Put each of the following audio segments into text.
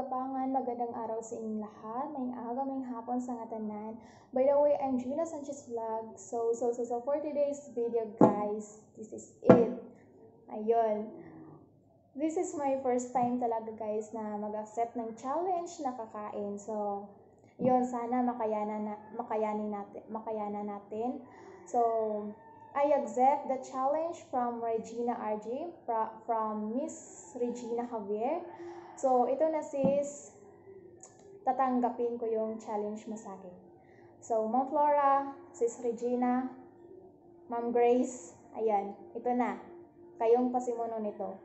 Gapangan, magandang araw sa inyong lahat. May aga, may hapon sa ngatanan. By the way, I'm Gina Sanchez Vlog. So for today's video, guys, this is it. Ayun. This is my first time talaga, guys, na mag-accept ng challenge na kakain. So, yun, sana makayanan natin. So, I accept the challenge from Regina RJ, from Miss Regina Javier. So, ito na sis, tatanggapin ko yung challenge mo sa akin. So, Ma'am Flora, Sis Regina, Ma'am Grace, ayan, ito na. Kayong pasimuno nito.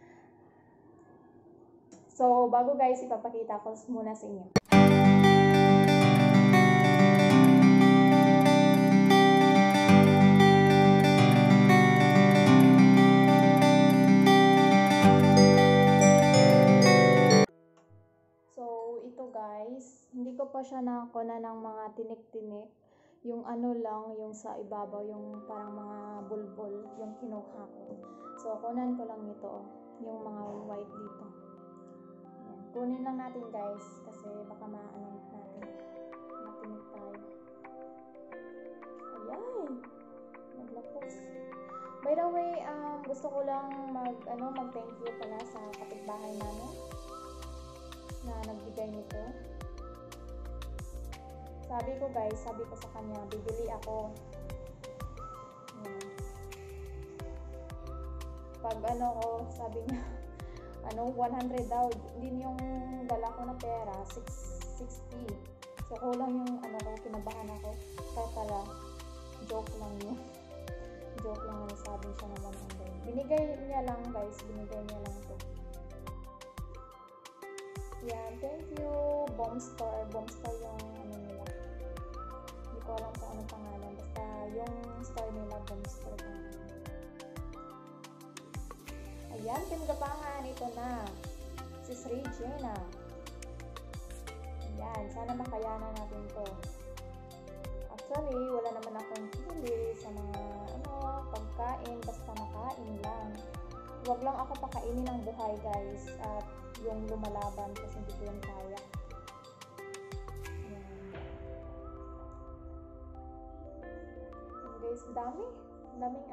So, bago guys, ipapakita ko muna sa inyo. Guys, hindi ko pa siya nakakuna ng mga tinik-tinik. Yung ano lang, yung sa ibabaw, yung parang mga bulbul, yung kinuha ko. So, kunan ko lang ito, yung mga white dito. Ayan. Kunin lang natin guys, kasi baka maano natin. Matinik tayo. Ayan! Naglapos. By the way, gusto ko lang mag-thank you pala sa kapitbahay namin na nagbigay nito. Sabi ko sa kanya, bibili ako. Pag sabi niya, 100 daw. Hindi yung dala ko na pera, 60. So, kulang yung kinabahan ako. Kaya pala, joke lang yun. Joke lang yung sabi siya na 100. Binigay niya lang guys, to. Yan, thank you, Bombstore yung nila. Hindi ko alam kung anong pangalan. Basta yung store nila, Bombstore pangalan. Ayan, Team Gapangan, ito na. Sis Regina. Ayan, sana makayanan natin to. Actually, wala naman akong pili sa mga pagkain, basta makain lang. Huwag lang ako pakainin ng buhay guys, at yung lumalaban kasi hindi ko yung kaya. Ayan. And guys, daming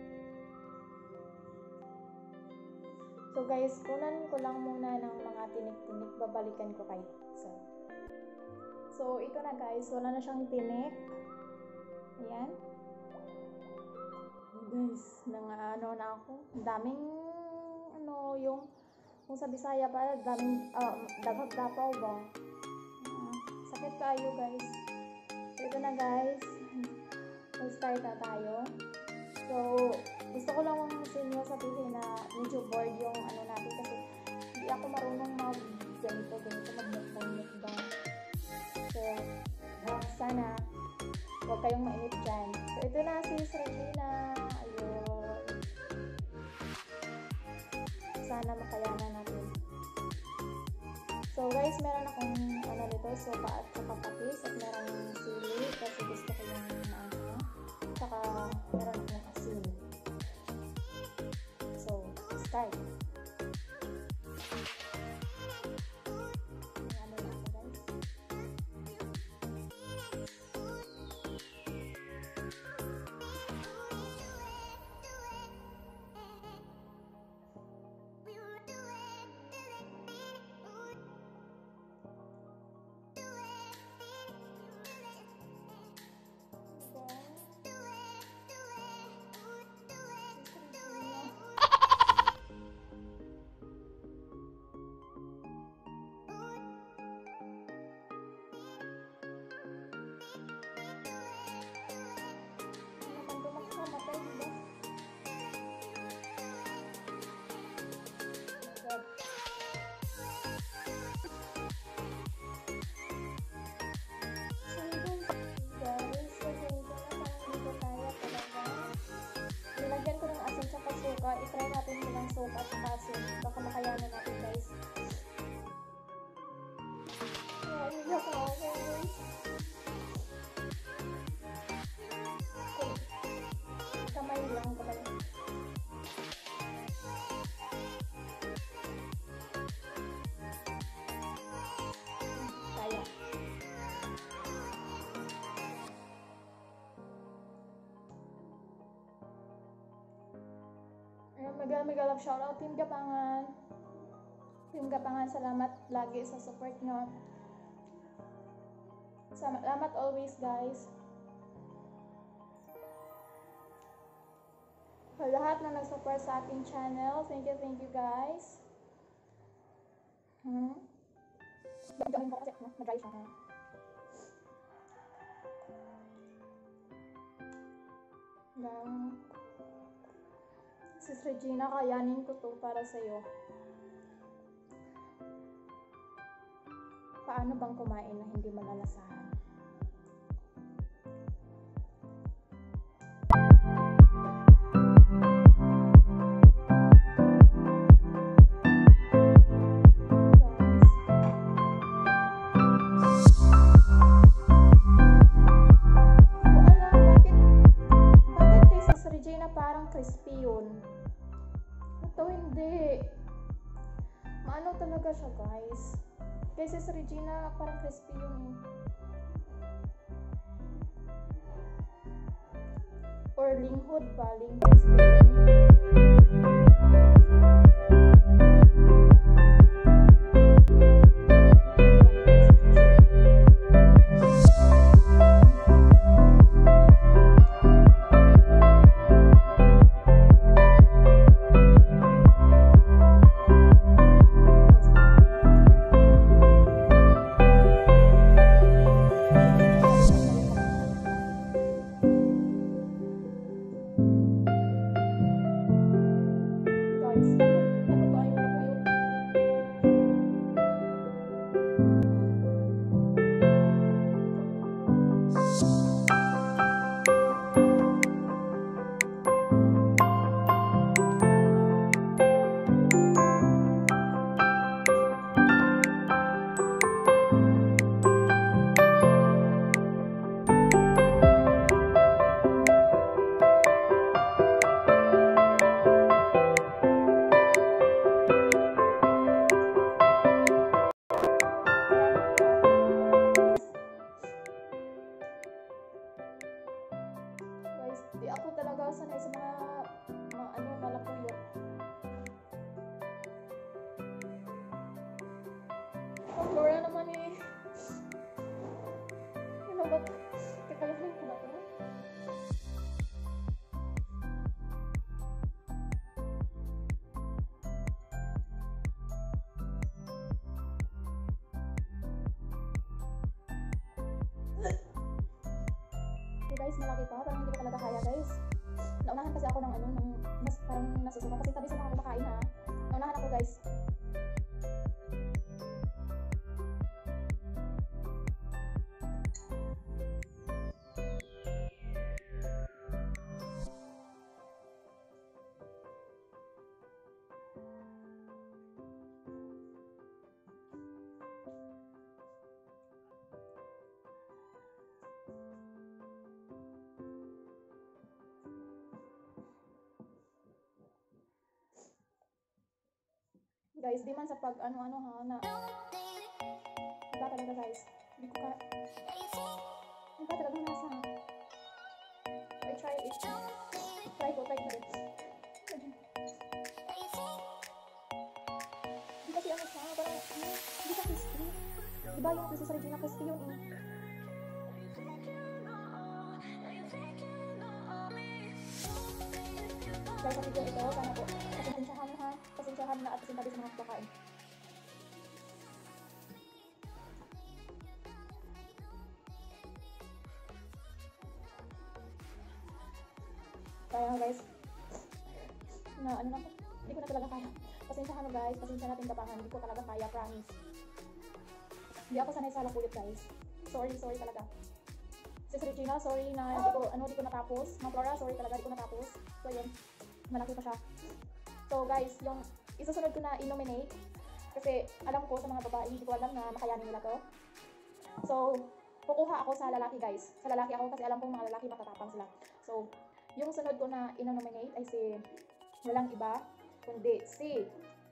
So guys, kunan ko lang muna ng mga tinik-tinik, babalikan ko kayo. So ito na guys, wala na siyang tinik. Ayan. Guys, na ako. Daming yung kung sa Bisaya pa, daming dagag-dapaw ba? Sakit kayo guys. So ito na guys. Mag-start na tayo. So, gusto ko lang sa inyo sabihin na medyo bored yung natin kasi hindi ako marunong ganito mag-mukbang. So, sana huwag kayong mainip dyan. So, ito na si Regina. Ayun. Sana makayanan natin. So, guys, meron akong nito, sopa at saka patis. At meron sili kasi gusto ko yung saka meron akong asin. So, start. mega love shoutout Team Gapangan. Team Gapangan, salamat lagi sa support nyo. Salamat always guys. Sa lahat na nag-support sa ating channel, thank you guys. Join ko kasi nag-dry siya. Sis Regina, kayanin ko to para sa'yo. Paano bang kumain na hindi malalasahan? Crispy yun. Ito hindi. Maano talaga siya guys. Kasi sa Regina parang crispy yun or linghood ba? Linghood. Di ako talaga sanay sa mga malapuyot. Ang Laura naman eh. Ano ba? Teka lang ko ba ito? Guys, malaki pa, parang hindi ko talaga kaya guys. Naunahan kasi ako ng parang nasusuka kasi tabi sa mga kumakain ha. Naunahan ako guys. Guys, di man sa pag ano-ano ha na iba talaga guys. Hindi ko ka iba talaga nasa I try it. Try ko rin. Hindi kasi ano siya, parang hindi siya crispy. Diba yung crispy sa Regina crispy yun eh. Guys, sa video ito, sana po pasensyahan na at pasintabi sa mga pagkain. Kaya guys, hindi ko na talaga kaya. Pasensyahan guys, pasensya natin Gapangan, hindi ko talaga kaya, promise. Hindi ako sanay sa lapuyot guys. Sorry talaga. Sis Regina, sorry na hindi ko natapos. Ma'am Flora, sorry talaga, hindi ko natapos. So yun, malaki pa siya. So guys, yung isusunod ko na i-nominate kasi alam ko sa mga babae, hindi ko alam na makayanin nila to. So, kukuha ako sa lalaki guys. Sa lalaki ako kasi alam kong mga lalaki matatapang sila. So, yung sunod ko na i-nominate ay si walang iba kundi si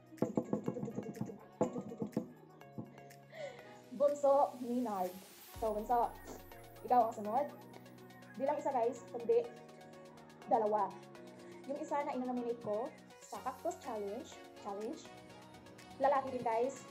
Bunso Minard. So, Bunso, ikaw ang sunod. Bilang isa guys, kundi dalawa. Yung isa na i-nominate ko sa cactus challenge. Lalaki din guys.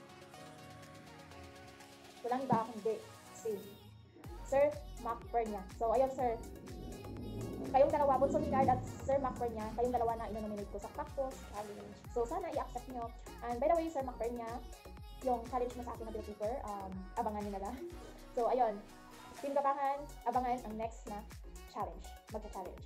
Walang iba kundi si Sir Mac Pernia. So ayun sir, kayong dalawa, Bunso Mingard at Sir Mac Pernia, kayong dalawa na ino-nominate ko sa cactus challenge. So sana i-accept nyo. And by the way, Sir Mac Pernia, yung challenge mo sa akin na bill paper, abangan nyo na lang. So ayun, Team Gabangan, abangan ang next na challenge, magka-challenge.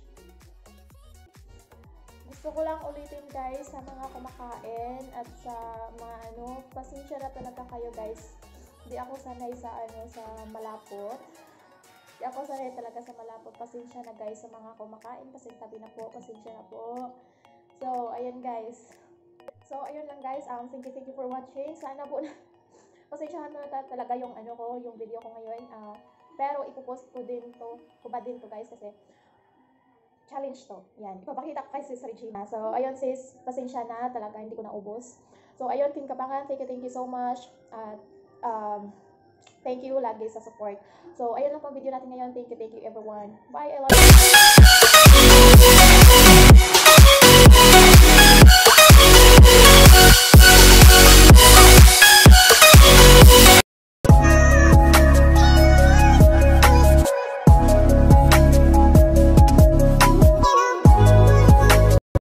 Gusto ko lang ulitin guys sa mga kumakain at sa mga pasensya na talaga kayo guys. Hindi ako sanay sa sa malapot. Hindi ako sanay talaga sa malapot. Pasensya na guys sa mga kumakain. Tabi na po, pasensya na po. So, ayun guys. So, ayun lang guys. Thank you for watching. Sana po na pasensyahan mo na talaga yung yung video ko ngayon. Pero ipopost ko ba din to guys kasi challenge to. Yan. Ipapakita ko kay sis Regina. So, ayun sis, pasensya na talaga, hindi ko naubos. So, ayun, Team Gabangan, thank you so much. At, thank you lagi sa support. So, ayun lang po video natin ngayon. Thank you everyone. Bye, I love you.